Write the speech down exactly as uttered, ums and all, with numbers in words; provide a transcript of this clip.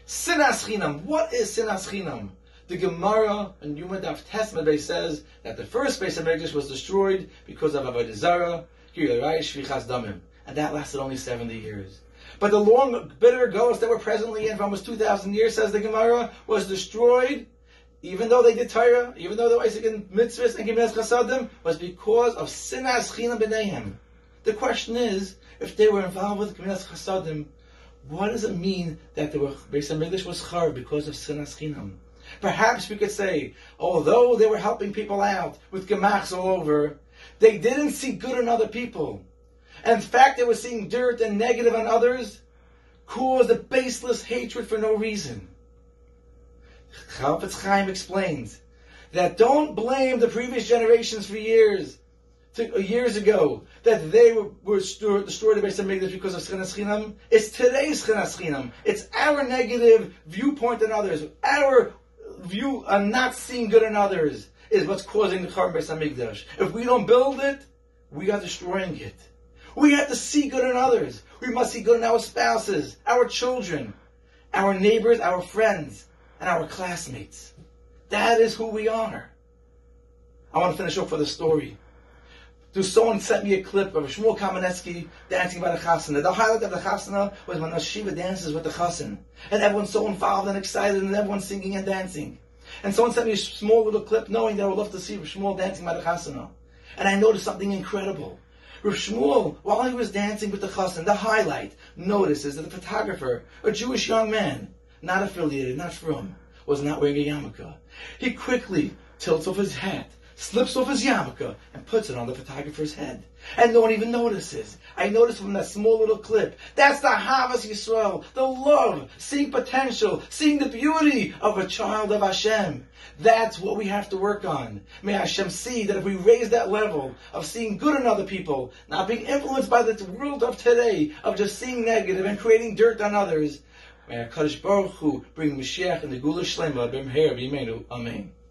Sinas Chinam. What is Sinas Chinam? The Gemara in Yuma Daf Tesmedei says that the first Beis HaMikdash was destroyed because of Avodah Zarah, Shvichas Damim, and that lasted only seventy years. But the long, bitter ghosts that were presently in for almost two thousand years, says the Gemara, was destroyed, even though they did Torah, even though they were Isaac and mitzvahs and Gemilas Chasadim, was because of Sinas Chinam B'neihem. The question is, if they were involved with Gemilas Chasadim, what does it mean that the Beis HaMikdash was char because of Sinas Chinam? Perhaps we could say, although they were helping people out with gemachs all over, they didn't see good in other people. And in fact, they were seeing dirt and negative on others, caused a baseless hatred for no reason. Chafetz Chaim explains that don't blame the previous generations for years, to, uh, years ago, that they were, were destroyed the Beis HaMikdash because of Sinas Chinam. It's today's Sinas Chinam. It's our negative viewpoint on others, our view on not seeing good in others is what's causing the Churban Beis HaMikdash. If we don't build it, we are destroying it. We have to see good in others. We must see good in our spouses, our children, our neighbors, our friends, and our classmates. That is who we are. I want to finish off with a story. Someone sent me a clip of Shmuel Kamenetsky dancing by the chasana. The highlight of the chasana was when the Shiva dances with the chassan. And everyone's so involved and excited, and everyone's singing and dancing. And someone sent me a small little clip knowing that I would love to see Shmuel dancing by the chasana. And I noticed something incredible. Rav Shmuel, while he was dancing with the chassan, the highlight, notices that the photographer, a Jewish young man, not affiliated, not from, was not wearing a yarmulke. He quickly tilts off his hat, slips off his yarmulke, and puts it on the photographer's head. And no one even notices. I noticed from that small little clip. That's the Havas Yisrael, the love, seeing potential, seeing the beauty of a child of Hashem. That's what we have to work on. May Hashem see that if we raise that level of seeing good in other people, not being influenced by the world of today, of just seeing negative and creating dirt on others, may HaKadosh Baruch Hu bring Mashiach and the Gula Shlema b'mher b'yimeinu. Amen.